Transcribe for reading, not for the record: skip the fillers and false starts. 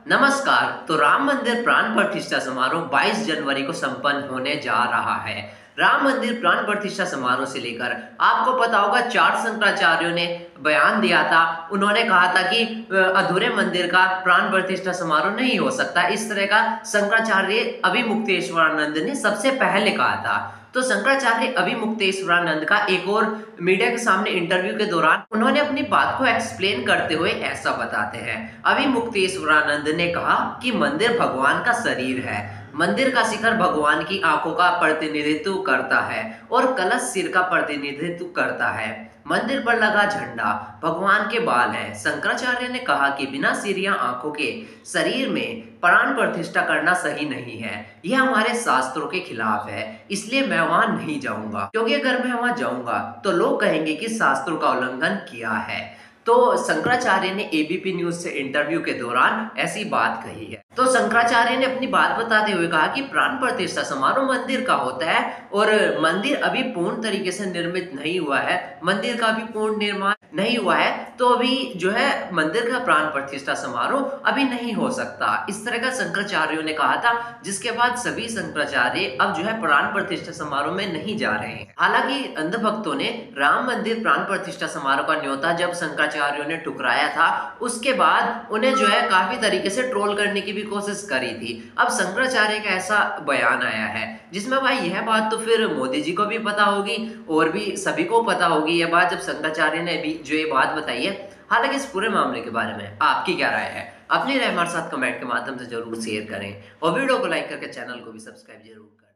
नमस्कार। तो राम मंदिर प्राण प्रतिष्ठा समारोह 22 जनवरी को संपन्न होने जा रहा है। राम मंदिर प्राण प्रतिष्ठा समारोह से लेकर आपको पता होगा 4 शंकराचार्यों ने बयान दिया था। उन्होंने कहा था कि अधूरे मंदिर का प्राण प्रतिष्ठा समारोह नहीं हो सकता। इस तरह का शंकराचार्य अभिमुक्तेश्वरानंद ने सबसे पहले कहा था। तो शंकराचार्य अभिमुक्तेश्वरानंद का एक और मीडिया के सामने इंटरव्यू के दौरान उन्होंने अपनी बात को एक्सप्लेन करते हुए ऐसा बताते हैं। अभिमुक्तेश्वरानंद ने कहा कि मंदिर भगवान का शरीर है। मंदिर का शिखर भगवान की आंखों का प्रतिनिधित्व करता है और कलश सिर का प्रतिनिधित्व करता है। मंदिर पर लगा झंडा भगवान के बाल है। शंकराचार्य ने कहा कि बिना सिर या आंखों के शरीर में प्राण प्रतिष्ठा करना सही नहीं है। यह हमारे शास्त्रों के खिलाफ है, इसलिए मैं वहां नहीं जाऊंगा, क्योंकि अगर मैं वहां जाऊंगा तो लोग कहेंगे कि शास्त्रों का उल्लंघन किया है। तो शंकराचार्य ने एबीपी न्यूज से इंटरव्यू के दौरान ऐसी बात कही है। तो शंकराचार्य ने अपनी बात बताते हुए कहा कि प्राण प्रतिष्ठा समारोह मंदिर का होता है और मंदिर अभी पूर्ण तरीके से निर्मित नहीं हुआ है। मंदिर का भी पूर्ण निर्माण नहीं हुआ है, तो अभी जो है मंदिर का प्राण प्रतिष्ठा समारोह अभी नहीं हो सकता। इस तरह का शंकराचार्यों ने कहा था, जिसके बाद सभी शंकराचार्य अब जो है प्राण प्रतिष्ठा समारोह में नहीं जा रहे हैं। हालांकि अंधभक्तों ने राम मंदिर प्राण प्रतिष्ठा समारोह का न्योता जब शंकराचार्यों ने ठुकराया था, उसके बाद उन्हें जो है काफी तरीके से ट्रोल करने की भी कोशिश करी थी। अब शंकराचार्य का ऐसा बयान आया है जिसमें भाई यह बात तो फिर मोदी जी को भी पता होगी और भी सभी को पता होगी यह बात, जब शंकराचार्य ने अभी जो ये बात बताई है। हालांकि इस पूरे मामले के बारे में आपकी क्या राय है? अपनी राय हमारे साथ कमेंट के माध्यम से जरूर शेयर करें और वीडियो को लाइक करके चैनल को भी सब्सक्राइब जरूर करें।